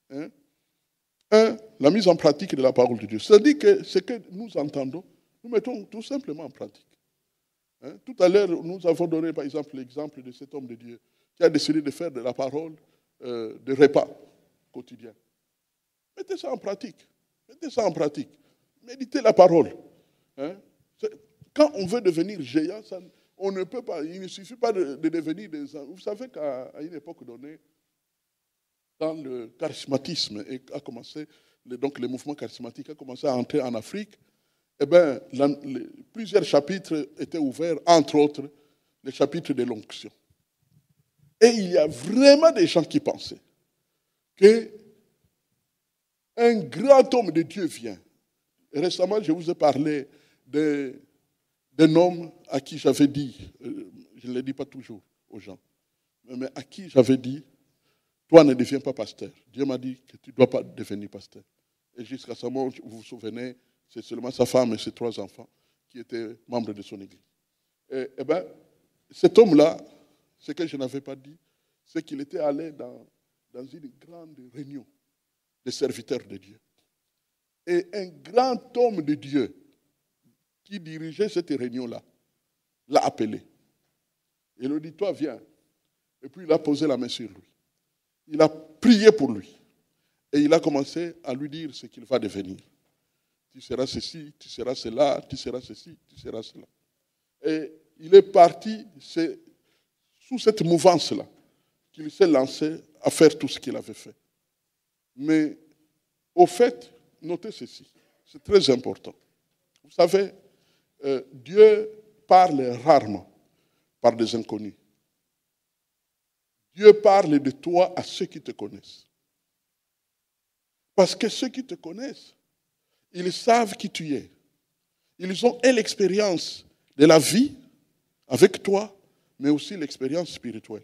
S1: La mise en pratique de la parole de Dieu. C'est-à-dire que ce que nous entendons, nous mettons tout simplement en pratique. Tout à l'heure, nous avons donné par exemple l'exemple de cet homme de Dieu qui a décidé de faire de la parole de repas quotidien. Mettez ça en pratique. Mettez ça en pratique. Méditez la parole. Quand on veut devenir géant, on ne peut pas. Il ne suffit pas de devenir des... Vous savez qu'à une époque donnée, quand le charismatisme a commencé, donc le mouvement charismatique a commencé à entrer en Afrique, eh bien, plusieurs chapitres étaient ouverts, entre autres, le chapitre de l'onction. Et il y a vraiment des gens qui pensaient qu'un grand homme de Dieu vient. récemment, je vous ai parlé d'un homme à qui j'avais dit, je ne le dis pas toujours aux gens, mais à qui j'avais dit, toi ne deviens pas pasteur. Dieu m'a dit que tu ne dois pas devenir pasteur. Et jusqu'à ce moment, vous vous souvenez, c'est seulement sa femme et ses 3 enfants qui étaient membres de son église. Et bien, cet homme-là, ce que je n'avais pas dit, c'est qu'il était allé dans une grande réunion des serviteurs de Dieu. Et un grand homme de Dieu qui dirigeait cette réunion-là l'a appelé. Il lui a dit, toi viens. Et puis il a posé la main sur lui. Il a prié pour lui. Et il a commencé à lui dire ce qu'il va devenir. Tu seras ceci, tu seras cela, tu seras ceci, tu seras cela. Et il est parti, c'est sous cette mouvance-là qu'il s'est lancé à faire tout ce qu'il avait fait. Mais au fait, notez ceci, c'est très important. Vous savez, Dieu parle rarement par des inconnus. Dieu parle de toi à ceux qui te connaissent. Parce que ceux qui te connaissent, ils savent qui tu es. Ils ont l'expérience de la vie avec toi, mais aussi l'expérience spirituelle.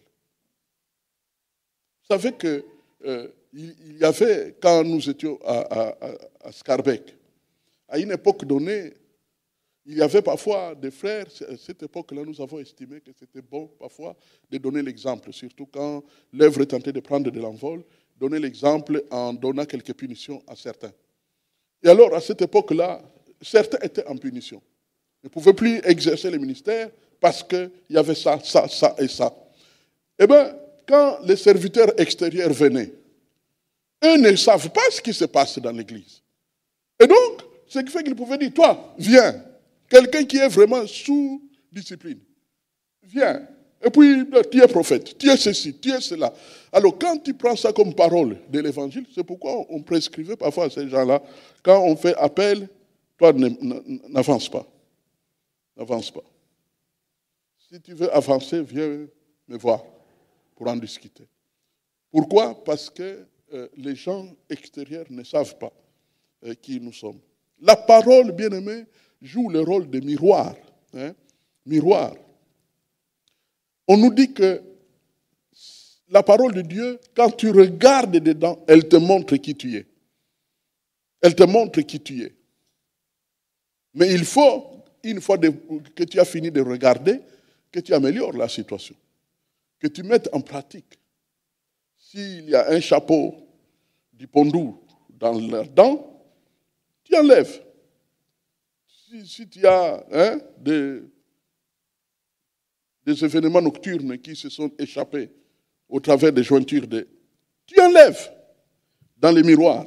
S1: Vous savez que il y avait, quand nous étions à Scarbeck, à une époque donnée, il y avait parfois des frères, à cette époque-là, nous avons estimé que c'était bon parfois de donner l'exemple, surtout quand l'œuvre tentait de prendre de l'envol, donner l'exemple en donnant quelques punitions à certains. Et alors, à cette époque-là, certains étaient en punition. Ils ne pouvaient plus exercer le ministère parce qu'il y avait ça, ça, ça et ça. Eh bien, quand les serviteurs extérieurs venaient, eux ne savent pas ce qui se passe dans l'église. Et donc, ce qui fait qu'ils pouvaient dire, toi, viens. Quelqu'un qui est vraiment sous discipline. Viens. Et puis, tu es prophète, tu es ceci, tu es cela. Alors, quand tu prends ça comme parole de l'évangile, c'est pourquoi on prescrivait parfois à ces gens-là, quand on fait appel, toi, n'avance pas. N'avance pas. Si tu veux avancer, viens me voir pour en discuter. Pourquoi? Parce que les gens extérieurs ne savent pas qui nous sommes. La parole, bien-aimée, joue le rôle de miroir. Hein? Miroir. On nous dit que la parole de Dieu, quand tu regardes dedans, elle te montre qui tu es. Elle te montre qui tu es. Mais il faut, une fois que tu as fini de regarder, que tu améliores la situation. Que tu mettes en pratique. S'il y a un chapeau du pondou dans leurs dents, tu enlèves. Si tu as des événements nocturnes qui se sont échappés au travers des jointures, tu enlèves dans les miroirs.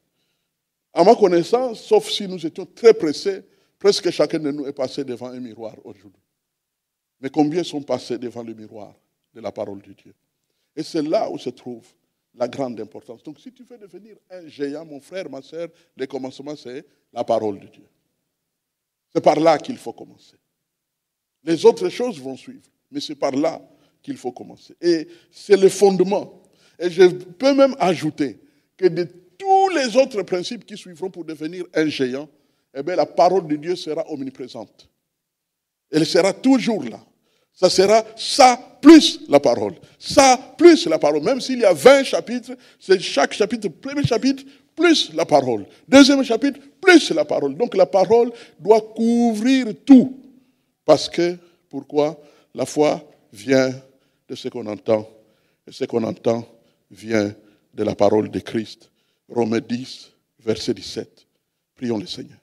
S1: À ma connaissance, sauf si nous étions très pressés, presque chacun de nous est passé devant un miroir aujourd'hui. Mais combien sont passés devant le miroir de la parole de Dieu? Et c'est là où se trouve la grande importance. Donc si tu veux devenir un géant, mon frère, ma soeur, le commencement, c'est la parole de Dieu. C'est par là qu'il faut commencer. Les autres choses vont suivre, mais c'est par là qu'il faut commencer. Et c'est le fondement. Et je peux même ajouter que de tous les autres principes qui suivront pour devenir un géant, eh bien, la parole de Dieu sera omniprésente. Elle sera toujours là. Ça sera ça plus la parole. Ça plus la parole. Même s'il y a 20 chapitres, c'est chaque chapitre, premier chapitre, plus la parole. Deuxième chapitre, plus la parole. Donc la parole doit couvrir tout. Parce que, pourquoi? La foi vient de ce qu'on entend. Et ce qu'on entend vient de la parole de Christ. Romains 10, verset 17. Prions le Seigneur.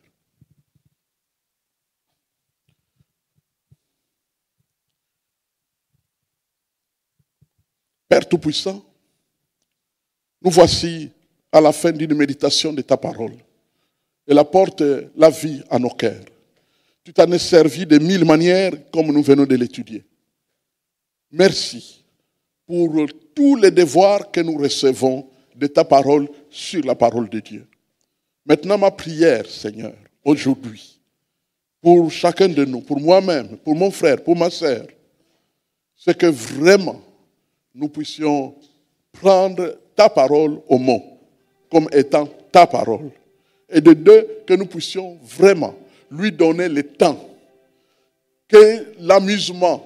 S1: Père Tout-Puissant, nous voici à la fin d'une méditation de ta parole. Elle apporte la vie à nos cœurs. Tu t'en es servi de 1000 manières comme nous venons de l'étudier. Merci pour tous les devoirs que nous recevons de ta parole sur la parole de Dieu. Maintenant, ma prière, Seigneur, aujourd'hui, pour chacun de nous, pour moi-même, pour mon frère, pour ma sœur, c'est que vraiment, nous puissions prendre ta parole au mot, comme étant ta parole. Et de deux, que nous puissions vraiment lui donner le temps. Que l'amusement,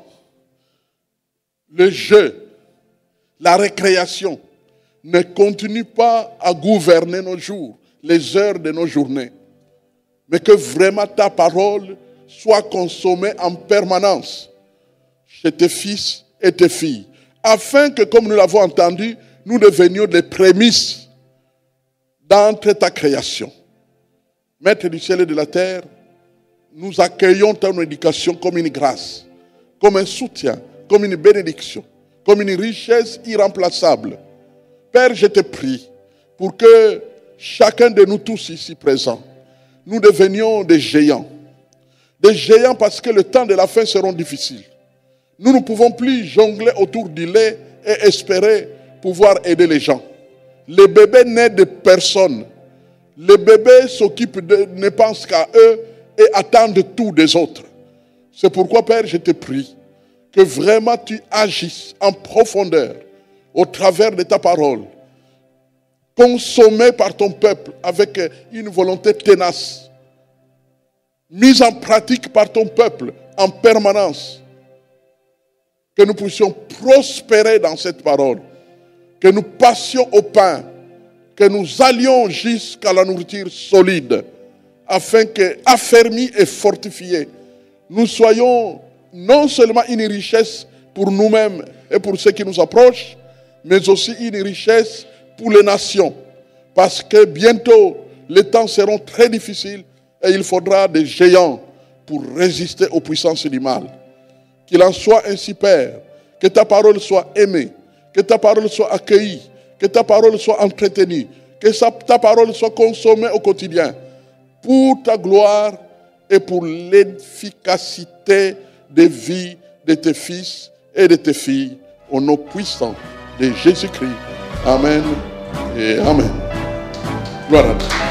S1: le jeu, la récréation ne continue pas à gouverner nos jours, les heures de nos journées. Mais que vraiment ta parole soit consommée en permanence chez tes fils et tes filles. Afin que, comme nous l'avons entendu, nous devenions des prémices d'entre ta création. Maître du ciel et de la terre, nous accueillons ton éducation comme une grâce, comme un soutien, comme une bénédiction, comme une richesse irremplaçable. Père, je te prie pour que chacun de nous tous ici présents, nous devenions des géants. Des géants parce que le temps de la fin sera difficile. Nous ne pouvons plus jongler autour du lait et espérer pouvoir aider les gens. Les bébés naissent de personne. Les bébés ne pensent qu'à eux et attendent tout des autres. C'est pourquoi, Père, je te prie que vraiment tu agisses en profondeur au travers de ta parole, consommée par ton peuple avec une volonté tenace, mise en pratique par ton peuple en permanence, que nous puissions prospérer dans cette parole, que nous passions au pain, que nous allions jusqu'à la nourriture solide, afin que, affermis et fortifiés, nous soyons non seulement une richesse pour nous-mêmes et pour ceux qui nous approchent, mais aussi une richesse pour les nations. Parce que bientôt, les temps seront très difficiles et il faudra des géants pour résister aux puissances du mal. Qu'il en soit ainsi, Père, que ta parole soit aimée, que ta parole soit accueillie, que ta parole soit entretenue, que ta parole soit consommée au quotidien, pour ta gloire et pour l'efficacité des vies de tes fils et de tes filles, au nom puissant de Jésus-Christ. Amen et Amen. Gloire à Dieu.